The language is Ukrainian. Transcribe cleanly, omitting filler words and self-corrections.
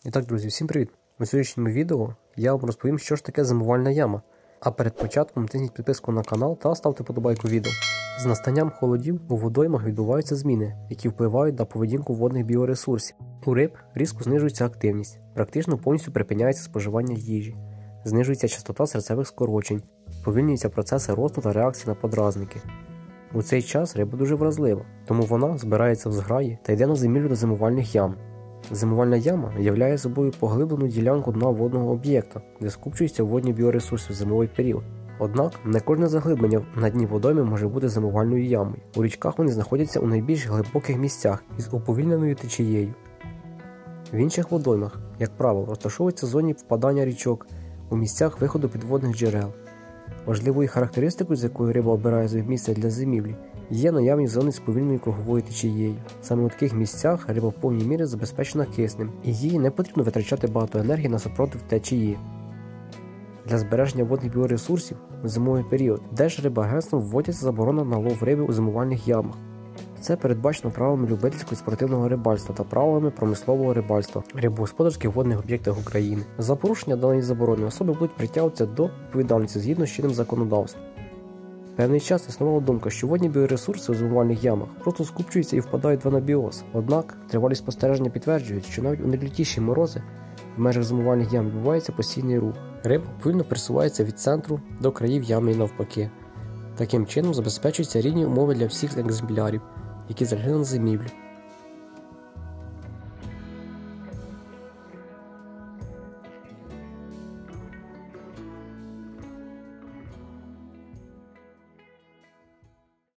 І так, друзі, всім привіт! У сьогоднішньому відео я вам розповім, що ж таке зимувальна яма. А перед початком тисніть підписку на канал та ставте подобайку відео. З настанням холодів у водоймах відбуваються зміни, які впливають на поведінку водних біоресурсів. У риб різко знижується активність, практично повністю припиняється споживання їжі, знижується частота серцевих скорочень, повільнюються процеси росту та реакції на подразники. У цей час риба дуже вразлива, тому вона збирається в зграї та йде на зимівлю до зимувальних ям. Зимувальна яма являє собою поглиблену ділянку дна водного об'єкта, де скупчуються водні біоресурси в зимовий період. Однак, не кожне заглиблення на дні водойми може бути зимувальною ямою. У річках вони знаходяться у найбільш глибоких місцях із уповільненою течією. В інших водоймах, як правило, розташовуються зоні впадання річок у місцях виходу підводних джерел. Важливою характеристикою, з якою риба обирає місце для зимівлі, є наявність зони з повільною круговою течією. Саме у таких місцях риба в повній мірі забезпечена киснем, і їй не потрібно витрачати багато енергії на супротив течії. Для збереження водних біоресурсів у зимовий період Держрибагентством вводиться заборона на лов риби у зимувальних ямах. Це передбачено правилами любительського і спортивного рибальства та правилами промислового рибальства в рибогосподарських водних об'єктах України. За порушення даної заборони особи будуть притягуватися до відповідальності згідно з чинним законодавством. Певний час існувала думка, що водні біоресурси у зимувальних ямах просто скупчуються і впадають в анабіоз. Однак, тривалі спостереження підтверджують, що навіть у найлютіші морози в межах зимувальних ям відбувається постійний рух. Риба повільно пересувається від центру до країв ями і навпаки. Таким чином забезпечуються рівні умови для всіх екземплярів, які залягли на зимівлю.